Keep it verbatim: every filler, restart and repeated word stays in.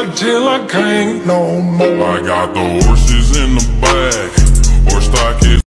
till I can't no more. I got the horses in the back,